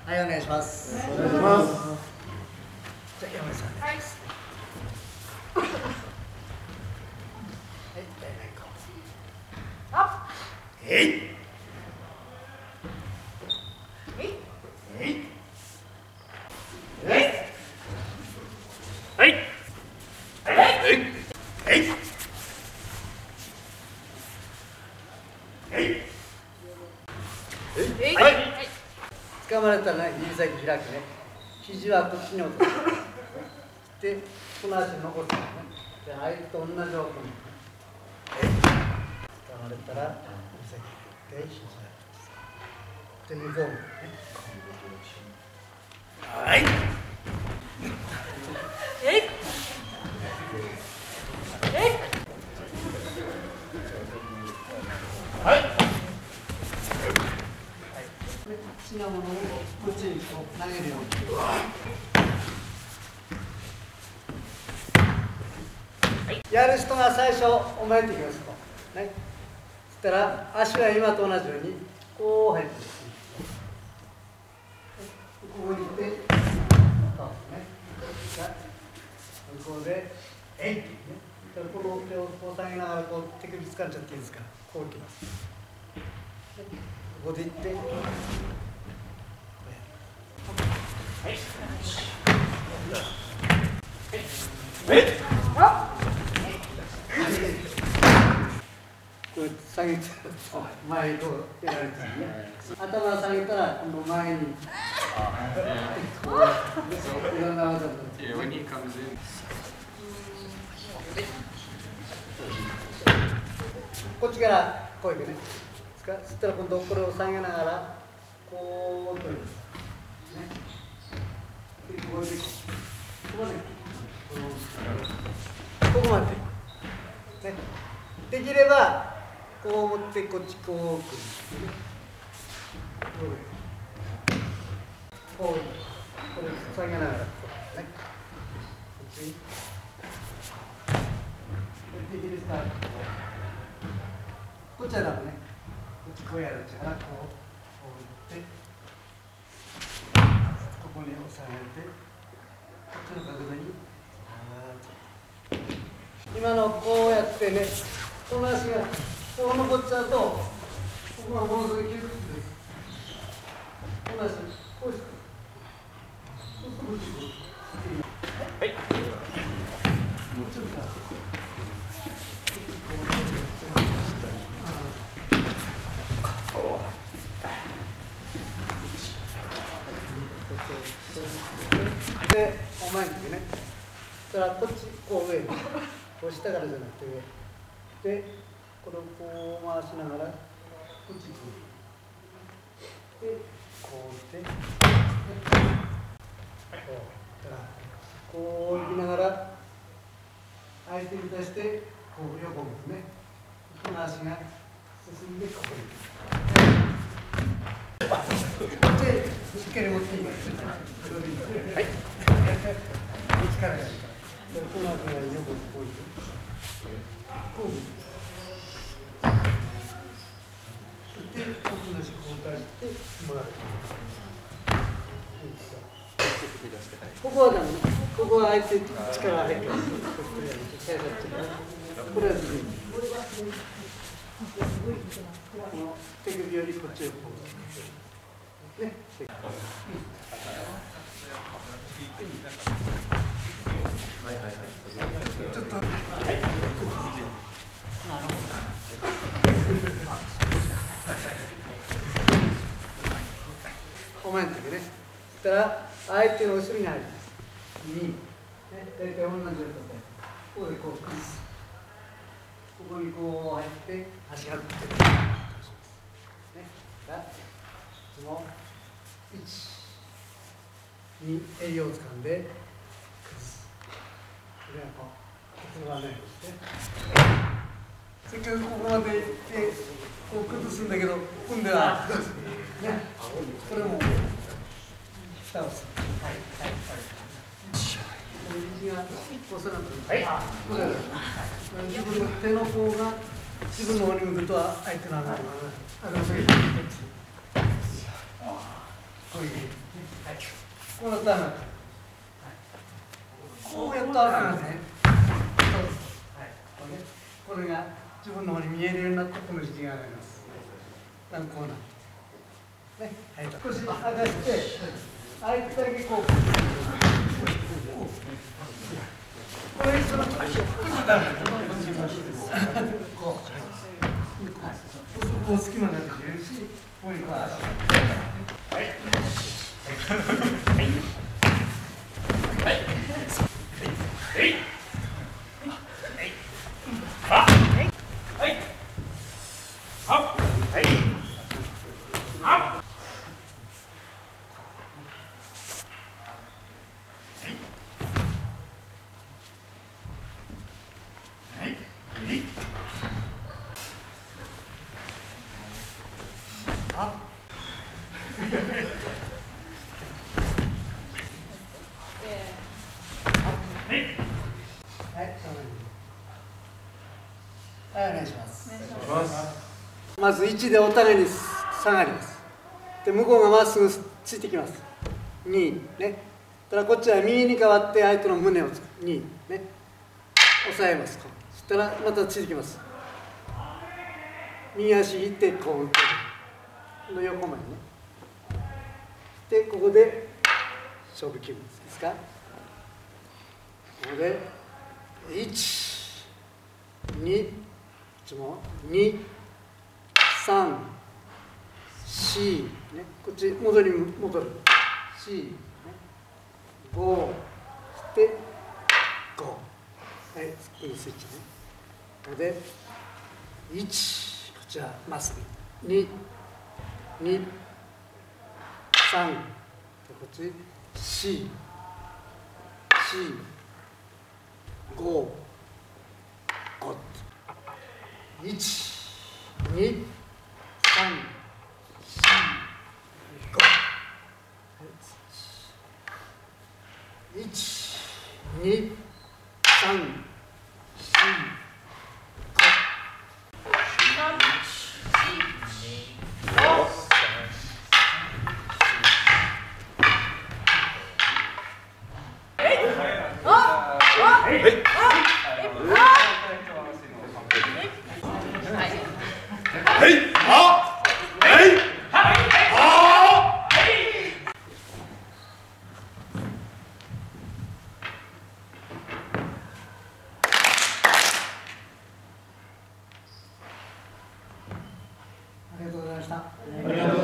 はい、お願いします。 お願いします。 じゃあ、山根さん。はい。えい。えい。えい。はい。はい。はい。掴まれたらね、指先開くね。肘はこっちに落とす。で、この足残すのね。で、相手と同じ方向に。掴まれたら指先開いて、肘は落とす。で、向こうもね。はい。好きなものをこっちにこう投げるように。やる人が最初、お前っていきますと。ね。そしたら、足は今と同じように、こう入ってる。ここに行って、そうですね。向こうで、えいってね。この手をこう下げながら、こう手首掴んじゃっていいですから、こういきます。ここで行って、はい。これ下げて、前にこうやられてるね。頭を下げたら、今度前に。いろんな技を。こっちからこういくね。そしたら今度これを下げながら、こう取ります。ね。ここで、ここまで。ね。できれば、こう持ってこっちこう来る。こう、これ下げながら、こうね。こっちに。できるですか。こっちはダメね。こっちこうやるから、こう置いて、ここに押さえて、こっちの角度に、今のこうやってね、この足がこう残っちゃうと、ここがものすごい窮屈です。この足、こうして。はい。もうちょっと。で、お前にね、そしたらこっち、こう上に、こう下からじゃなくて上。で、これをこう回しながら、こっち行く。で、こうして、こう行きながら、相手に対して、こう横向くね。この足が進んで、ここに。で、しっかり持っていきます。はい。力があるから。この後が横にこういく。こう。そして、こっちの足こう出してもらう。ここはダメね。ここは相手力が入ってます。これはずるい。この手首よりこっちをこう。ね。ちょっと。お前の時ね。そしたら相手の後ろに入ります。2、ね、大体同じようにここでこう崩す。ここにこう入って足がってね。その1、2、襟を掴んで崩す。これはこう、ここがないですね。せっかくここまで行ってこう崩すんだけど、今度はね、これも下を押す。はいはいはい。この道が押さなくて、はい。これ自分の手の方が自分の方に向くとは相手の方がこっち。 こういう、はい、こうなったらこうやったらですね。そうです。はい、これが自分の方に見えるようになってこの時が上がります。こうなる。ね、はい、少し上がって、あいつだけこう。これそのこう隙間ができるし、こういうのは足。はい。はい。はい。はい、お願いします。まず1でお互いに下がります。で、向こうがまっすぐついてきます。2ね。ただこっちは右に変わって相手の胸をつく。2ね。押さえます。そしたらまたついてきます。右足引いてこう打ってる。の横までね。で、ここで勝負気分ですか。ここで1、2、2、3、4、ね、こっち戻る。4、ね、5、そして5。はい、いいスイッチね。ここで1、こちらまっすぐ。2、2、3、こっち4、4、5、5。1、2、3、4、5。1、2、3、4、ありがとうございました。